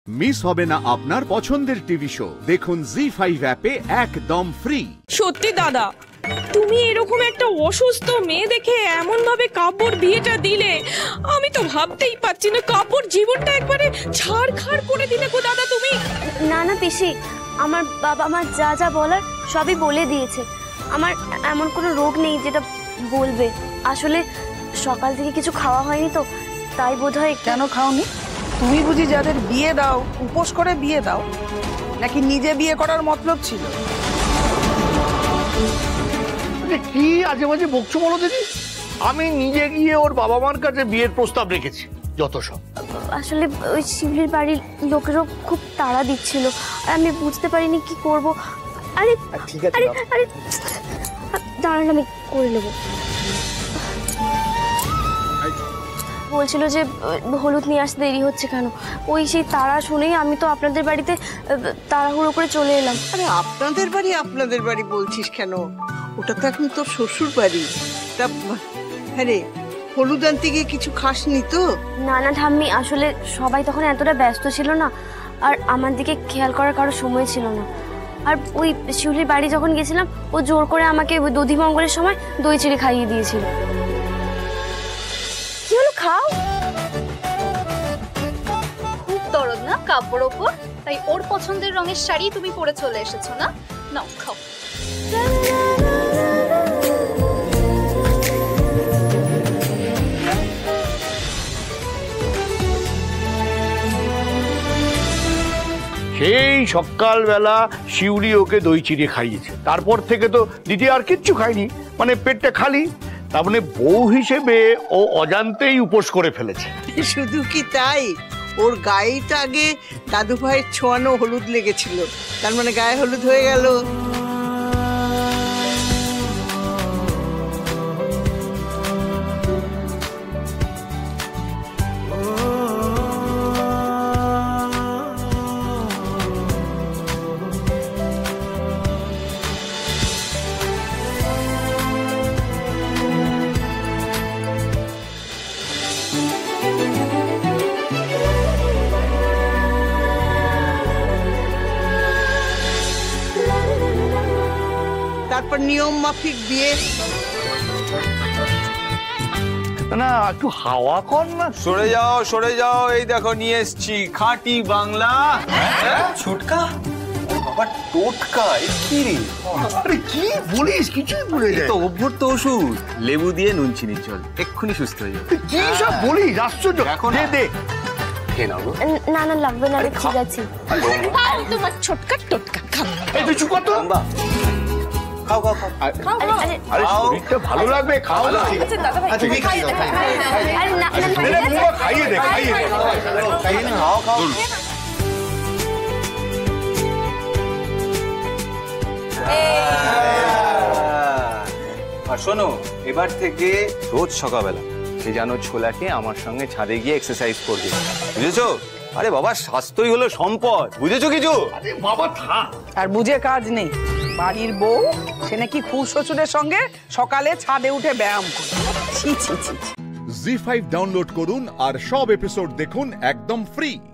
Miss হবে না আপনার পছন্দের টিভি শো। দেখুন জি5 অ্যাপে একদম ফ্রি। সত্যি দাদা, তুমি এরকম একটা অসুস্থ মেয়ে দেখে এমন ভাবে কাব্যর বিয়েটা দিলে, আমি তো ভাবতেই পারছি না। কাব্যর জীবনটা একবারে ছাড়খাড় করে দিলে গো দাদা তুমি। না না পিসি, আমার বাবা মা যা যা বলার সবই বলে দিয়েছে। আমার এমন কোনো রোগ নেই যেটা বলবে। আসলে সকাল থেকে কিছু খাওয়া হয়নি তো, তাই বোধহয়। কেন খাওনি? তুমি বুঝি যাদের বিয়ে দাও উপোস করে বিয়ে দাও, নাকি নিজে বিয়ে করার মতলব ছিল? কি আজে বাজে বকছো বলো দিদি? আমি নিজে গিয়ে ওর বাবা মার কাছে বিয়ের প্রস্তাব রেখেছি, যত সব। আসলে ওই শিবলির বাড়ির লোকেরও খুব তাড়া দিচ্ছিল, আর আমি বুঝতে পারিনি কি করব। আরে ঠিক আছে, আরে দাঁড়ান, আমি করে নেব। বলছিল যে হলুদ নিয়ে আসতে দেরি হচ্ছে কেন। ওই সেই তাড়া শুনেই আমি তো আপনাদের বাড়িতে তাড়াহুড়ো করে চলে এলাম। আরে আপনাদের বাড়ি বলছিস কেন? ওটা তো এখন তোর শ্বশুর বাড়ি। তা হ্যাঁ রে, হলুদ আনতে গিয়ে কিছু খাসনি তো? না না ঠাম্মি, আসলে সবাই তখন এতটা ব্যস্ত ছিল না, আর আমার দিকে খেয়াল করার কারো সময় ছিল না। আর ওই শিউলির বাড়ি যখন গেছিলাম, ও জোর করে আমাকে দধিমঙ্গলের সময় দই চিড়ে খাইয়ে দিয়েছিল। কি হলো, খাও। খুব দরদ না কাব্যর ওপর, তাই ওর পছন্দের রঙের শাড়ি তুমি পরে চলে এসেছো না? নাও খাও। সেই সকালবেলা শিউলি ওকে দই চিড়ে খাইয়েছে, তারপর থেকে তো দিদি আর কিচ্ছু খায়নি, মানে পেটটা খালি। তার মানে বউ হিসেবে ও অজান্তেই উপোস করে ফেলেছে। শুধু কি তাই, ওর গায়েটা আগে দাদু ভাইয়ের ছোঁয়ানো হলুদ লেগেছিল, তার মানে গায়ে হলুদ হয়ে গেল। তারপর নিয়ম মাফিক বিয়ে। না একটু হাওয়া কর না। সরে যাও, এই দেখো নিয়ে এসছি খাঁটি বাংলা। ছোটকা বাবা, টোটকা কি রে? আরে কি বলিস, কিছুই ভুলে যায় তো অভ্যর্ত ওষুধ, লেবু দিয়ে নুন চিনির জল, এক্ষুনি সুস্থ হয়ে যাবে। কি সব বলিস, আশ্চর্য। দে দে। না না লাগবে না, ঠিক আছে। তোমার ছোটকা টোটকা খাও। এই তুই চুপ কর তো। খাও খাও খাও। আরে শরীরটা ভালো লাগবে, খাও না। ঠিক আছে দাদা ভাই, তুমি খাইয়ে দাও। আরে না না খাইয়ে দে, খাইয়ে দে। খাও খাও। আর শোনো, এবার থেকে রোজ সকালবেলা সে জানো ছোলাকে আমার সঙ্গে ছাদে গিয়ে এক্সারসাইজ করবে, বুঝেছো? আরে বাবা, স্বাস্থ্যই হলো সম্পদ, বুঝেছো কিছু? আরে বাবা থাক। আর বুঝে কাজ নেই, বাড়ির বউ সে নাকি খুব শ্বশুরের সঙ্গে সকালে ছাদে উঠে ব্যায়াম করে। ছি ছি ছি। জি5 ডাউনলোড করুন আর সব এপিসোড দেখুন একদম ফ্রি।